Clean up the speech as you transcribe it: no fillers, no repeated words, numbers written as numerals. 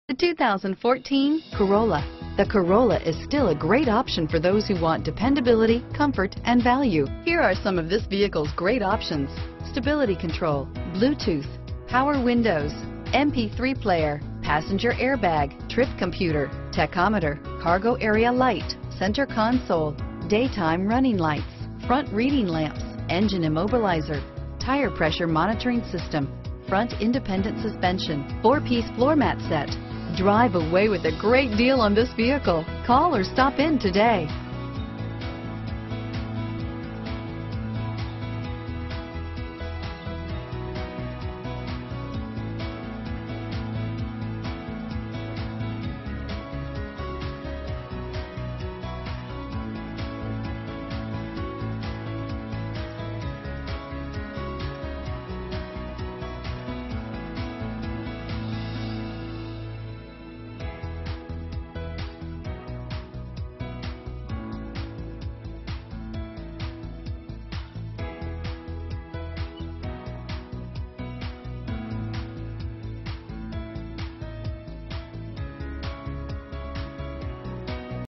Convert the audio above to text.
The 2014 Corolla. The Corolla is still a great option for those who want dependability, comfort, and value. Here are some of this vehicle's great options: stability control, Bluetooth, power windows, MP3 player, passenger airbag, trip computer, tachometer, cargo area light, center console, daytime running lights, front reading lamps, engine immobilizer, tire pressure monitoring system, front independent suspension, 4-piece floor mat set. Drive away with a great deal on this vehicle. Call or stop in today.